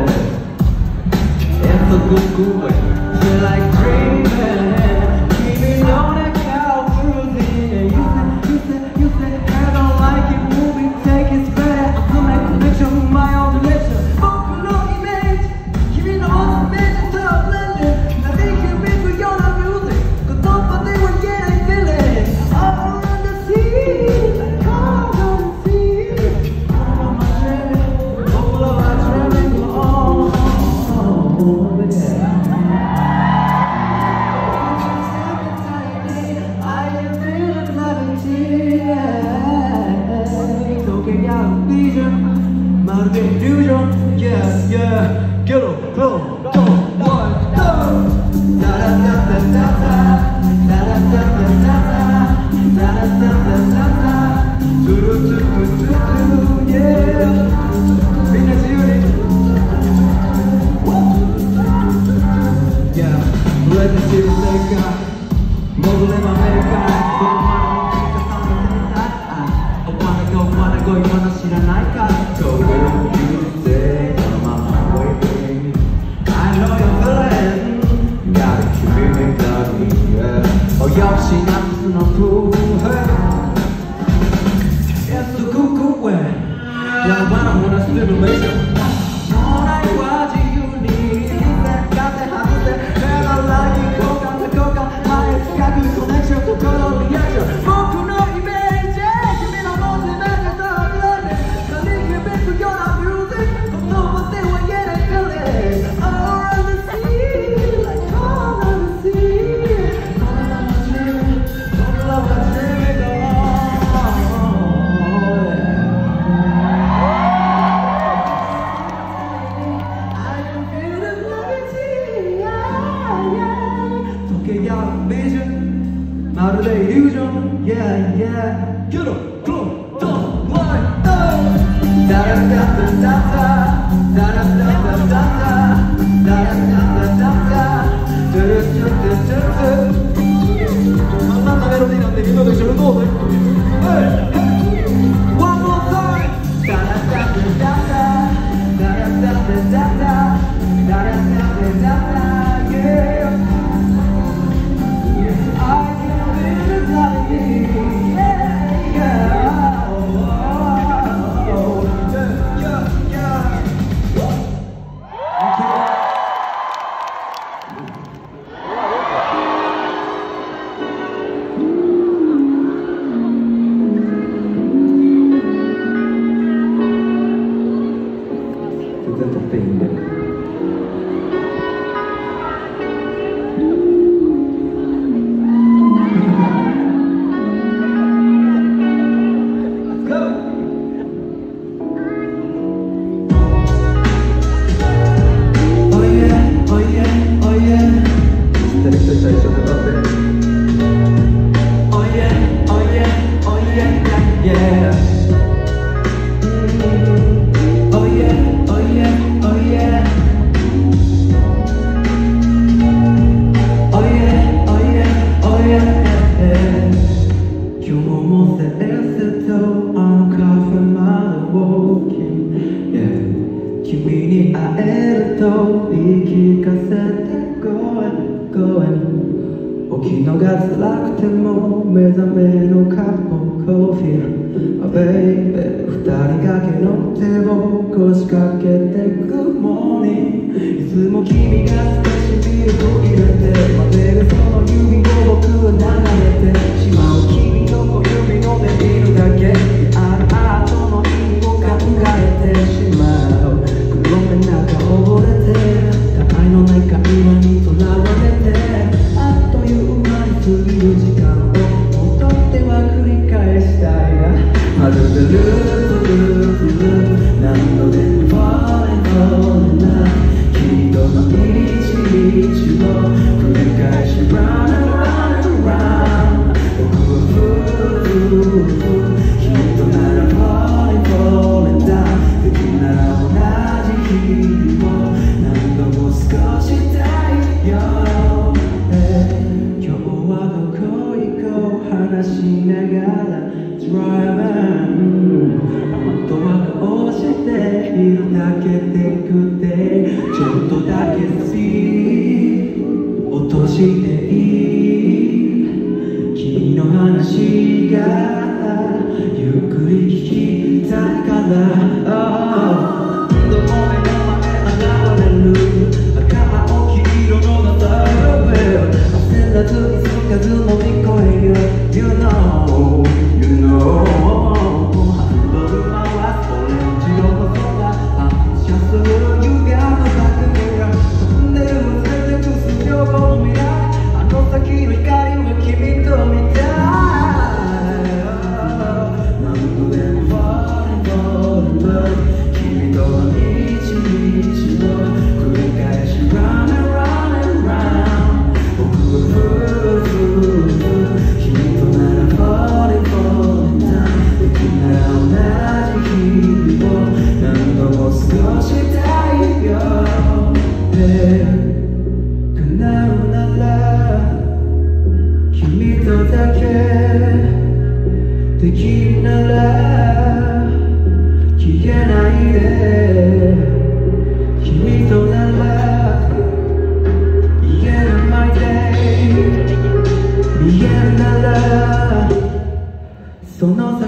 It's a good way. Feel like dreaming. Dreaming on a couch, cruising. You said, I don't like it, moving, take it better. I'm gonna make a connection with my own direction. Focus on image. Kimi no image, so blended. Nothing can be for your music. Cause nobody will get a feeling. All around the sea, like all around the sea. All of my dreaming, all of my dreaming, oh, yeah. I am feeling gravity, yeah. Talking out vision, my illusion, yeah, yeah. Get up, go, go, one, go. Da da da da da da, da da da da da, da da da da da. Do do do do do, yeah. Minna 지훈이. Yeah, let me see what they got. 모두 내 맘에 가. I wanna go, 이거나 싫어할까? Go where you say, I'm on my way. I know you're feeling, gotta keep it in the yeah. 역시 난 무슨 어부해. It's a good way. Yeah, when I wanna stimulation. Out of the illusion, yeah, yeah. Get up, go, go, one, go. Da da da da da da, da da da da da, da da da da da, da da da da da. 만난 멜로디인데 이 노래 저를 넣어도 돼. One more time. Da da da da da, da da da da da, da da da da da, yeah. Good morning. いつも君が少しビールを入れて混ぜるその指を僕は眺めてしまう君の小指ので見るだけあるアートの意味を考えてしまう黒目なんか溺れてた愛のない会話にとらわれてあっという間に過ぎる時間を戻っては繰り返したいなまるでループループルー何度でも falling, falling now. Keep on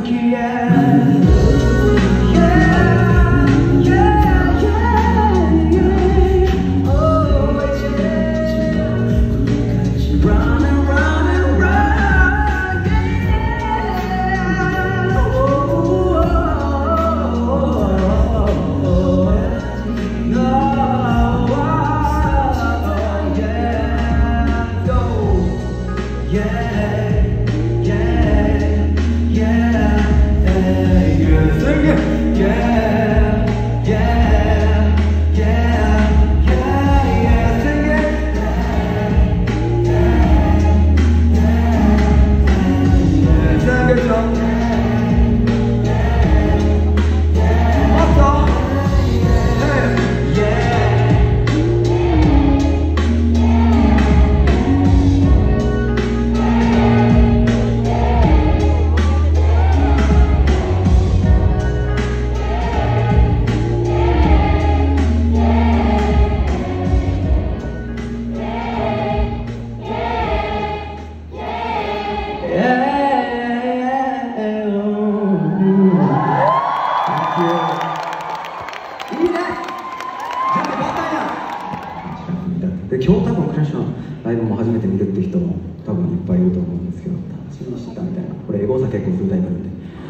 で今日多分クラッシュのライブも初めて見るって人も多分いっぱいいると思うんですけど、楽しみにしてたみたいな。これエゴサ結構するタイプなん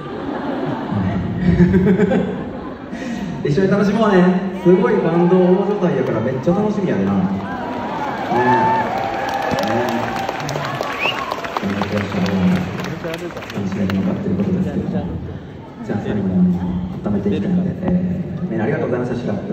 で、一緒に楽しもうね。すごいバンド大所帯やからめっちゃ楽しみやでな。クラッシュの楽しめるのかっていうことですけど、じゃあ最後に温めていきたいので、みんなありがとうございました。シラップ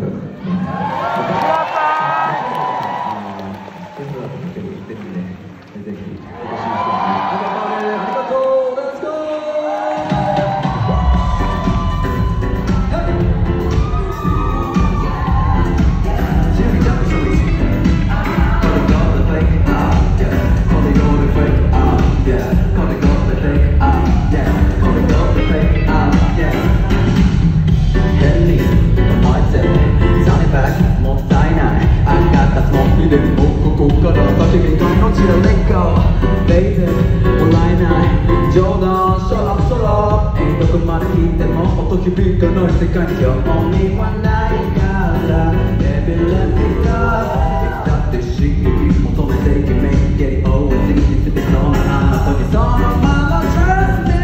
響かない世界に興味はないからレベルだって刺激求めていけめげり応援できてそうなあなたにそのまま Trust me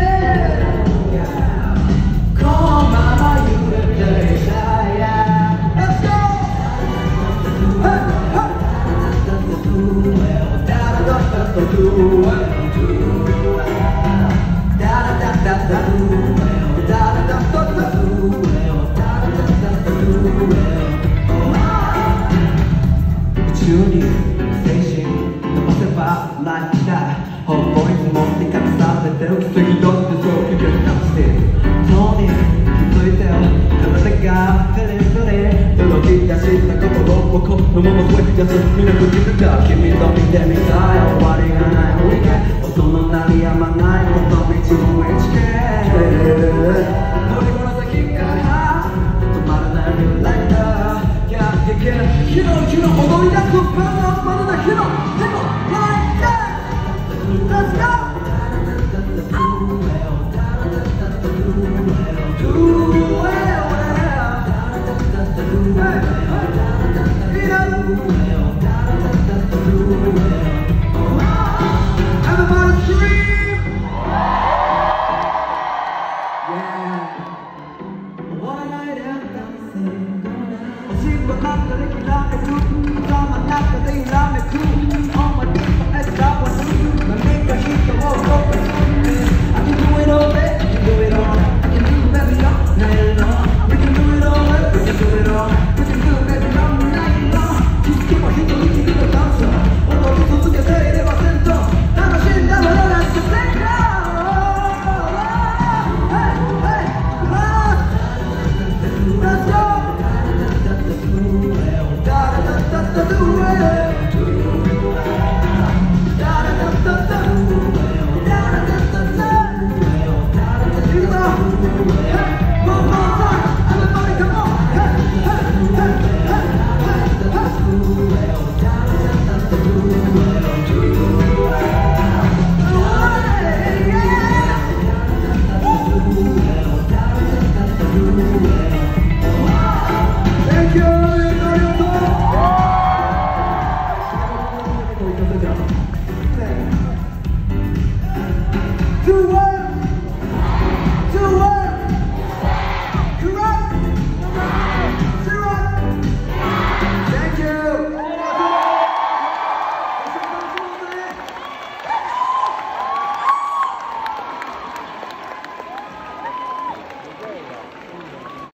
このまま揺れていたい Let's go 2 1